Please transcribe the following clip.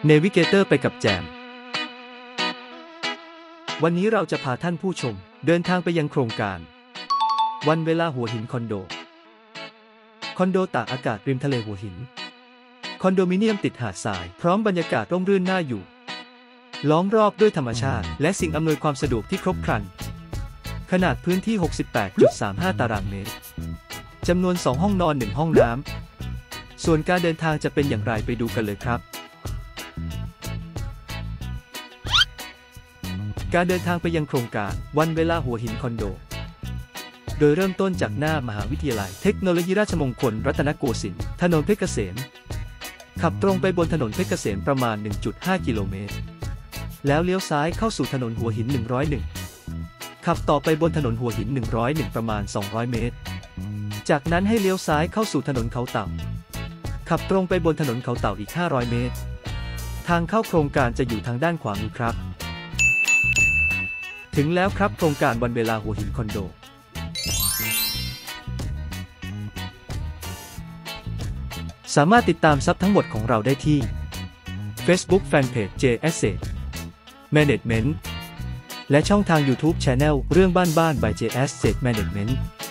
เนวิเกเตอร์ไปกับแจมวันนี้เราจะพาท่านผู้ชมเดินทางไปยังโครงการวันเวลาหัวหินคอนโดตากอากาศริมทะเลหัวหินคอนโดมิเนียมติดหาดทรายพร้อมบรรยากาศร่มรื่นน่าอยู่ล้อมรอบด้วยธรรมชาติและสิ่งอำนวยความสะดวกที่ครบครันขนาดพื้นที่ 68.35 ตารางเมตรจำนวน 2 ห้องนอน 1 ห้องน้ำส่วนการเดินทางจะเป็นอย่างไรไปดูกันเลยครับการเดินทางไปยังโครงการวันเวลาหัวหินคอนโดโดยเริ่มต้นจากหน้ามหาวิทยาลัยเทคโนโลยีราชมงคลรัตนโกสินทร์ถนนเพชรเกษมขับตรงไปบนถนนเพชรเกษมประมาณ 1.5 กิโลเมตรแล้วเลี้ยวซ้ายเข้าสู่ถนนหัวหิน 101ขับต่อไปบนถนนหัวหิน 101 ประมาณ 200 เมตรจากนั้นให้เลี้ยวซ้ายเข้าสู่ถนนเขาเต่าขับตรงไปบนถนนเขาเต่าอีก 500 เมตรทางเข้าโครงการจะอยู่ทางด้านขวามือครับถึงแล้วครับโครงการวันเวลาหัวหินคอนโดสามารถติดตามทรัพย์ทั้งหมดของเราได้ที่ Facebook Fanpage J Asset Management และช่องทาง YouTube Channel เรื่องบ้านby J Asset Management